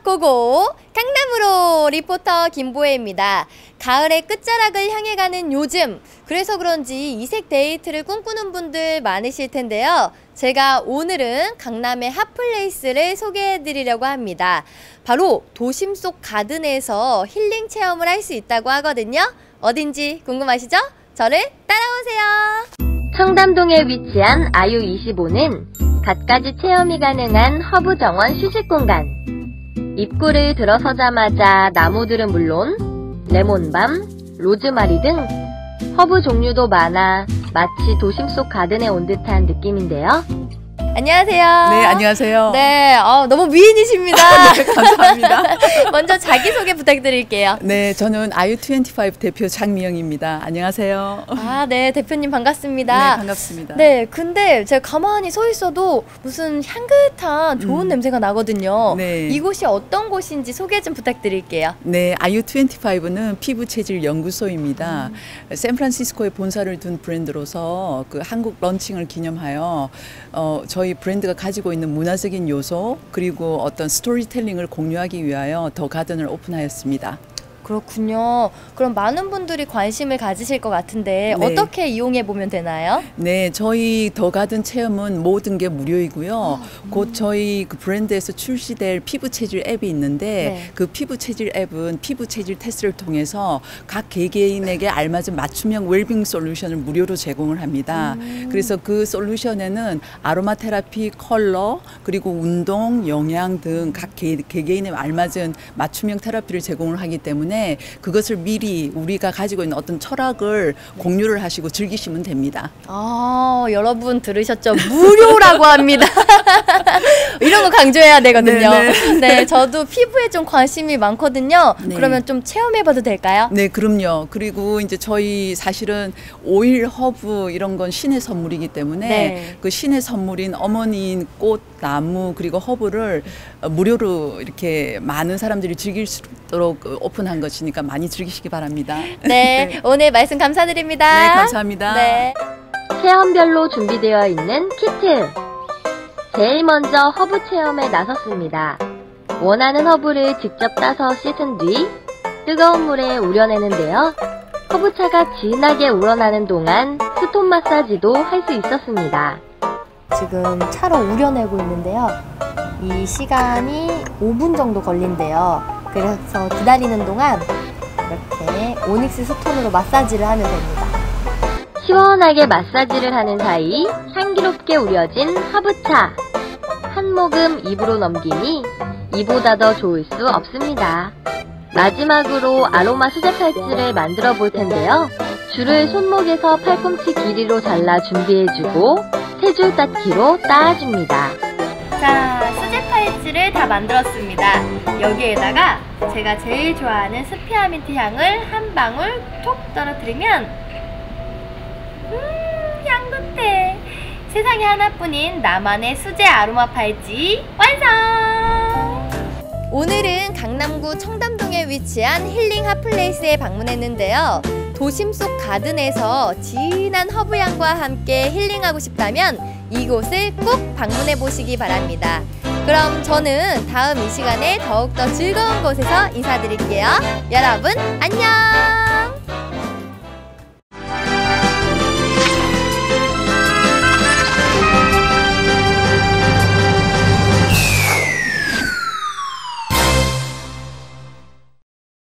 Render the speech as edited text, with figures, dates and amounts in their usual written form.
고고 강남으로 리포터 김보혜입니다. 가을의 끝자락을 향해 가는 요즘, 그래서 그런지 이색 데이트를 꿈꾸는 분들 많으실 텐데요. 제가 오늘은 강남의 핫플레이스를 소개해 드리려고 합니다. 바로 도심 속 가든에서 힐링 체험을 할 수 있다고 하거든요. 어딘지 궁금하시죠? 저를 따라오세요. 청담동에 위치한 아유25는 갖가지 체험이 가능한 허브 정원 휴식공간. 입구를 들어서자마자 나무들은 물론 레몬밤, 로즈마리 등 허브 종류도 많아 마치 도심 속 가든에 온 듯한 느낌인데요. 안녕하세요. 네, 안녕하세요. 네, 너무 미인이십니다. 네, 감사합니다. 먼저 자기소개 부탁드릴게요. 네, 저는 아유25 대표 장미영입니다. 안녕하세요. 아, 네, 대표님 반갑습니다. 네, 반갑습니다. 네, 근데 제가 가만히 서 있어도 무슨 향긋한 좋은 냄새가 나거든요. 네. 이곳이 어떤 곳인지 소개 좀 부탁드릴게요. 네, 아유25는 피부 체질 연구소입니다. 샌프란시스코에 본사를 둔 브랜드로서 그 한국 런칭을 기념하여 저희 브랜드가 가지고 있는 문화적인 요소 그리고 어떤 스토리텔링을 공유하기 위하여 더 가든을 오픈하였습니다. 그렇군요. 그럼 많은 분들이 관심을 가지실 것 같은데 네. 어떻게 이용해 보면 되나요? 네, 저희 더 가든 체험은 모든 게 무료이고요. 곧 저희 그 브랜드에서 출시될 피부 체질 앱이 있는데 네. 그 피부 체질 앱은 피부 체질 테스트를 통해서 각 개개인에게 알맞은 맞춤형 웰빙 솔루션을 무료로 제공을 합니다. 그래서 그 솔루션에는 아로마 테라피, 컬러, 그리고 운동, 영양 등 각 개개인에 알맞은 맞춤형 테라피를 제공을 하기 때문에 그것을 미리 우리가 가지고 있는 어떤 철학을 공유를 하시고 즐기시면 됩니다. 여러분 들으셨죠? 무료라고 합니다. 이런 거 강조해야 되거든요. 네, 저도 피부에 좀 관심이 많거든요. 네. 그러면 좀 체험해봐도 될까요? 네, 그럼요. 그리고 이제 저희 사실은 오일, 허브 이런 건 신의 선물이기 때문에 네. 그 신의 선물인 어머니인 꽃, 나무 그리고 허브를 무료로 이렇게 많은 사람들이 즐길 수 있도록 오픈한 것이니까 많이 즐기시기 바랍니다. 네, 오늘 말씀 감사드립니다. 네, 감사합니다. 네. 체험별로 준비되어 있는 키트. 제일 먼저 허브 체험에 나섰습니다. 원하는 허브를 직접 따서 씻은 뒤 뜨거운 물에 우려내는데요. 허브차가 진하게 우러나는 동안 스톤 마사지도 할 수 있었습니다. 지금 차로 우려내고 있는데요. 이 시간이 5분 정도 걸린대요. 그래서 기다리는 동안 이렇게 오닉스 스톤으로 마사지를 하면 됩니다. 시원하게 마사지를 하는 사이 향기롭게 우려진 허브차. 한 모금 입으로 넘기니 이보다 더 좋을 수 없습니다. 마지막으로 아로마 수제 팔찌를 만들어 볼 텐데요. 줄을 손목에서 팔꿈치 길이로 잘라 준비해주고 세 줄 땄기로 따줍니다. 자, 수제 팔찌를 다 만들었습니다. 여기에다가 제가 제일 좋아하는 스피아민트 향을 한 방울 톡 떨어뜨리면 향긋해. 세상에 하나뿐인 나만의 수제 아로마 팔찌 완성! 오늘은 강남구 청담동에 위치한 힐링 핫플레이스에 방문했는데요. 도심 속 가든에서 진한 허브향과 함께 힐링하고 싶다면 이곳을 꼭 방문해 보시기 바랍니다. 그럼 저는 다음 이 시간에 더욱더 즐거운 곳에서 인사드릴게요. 여러분 안녕!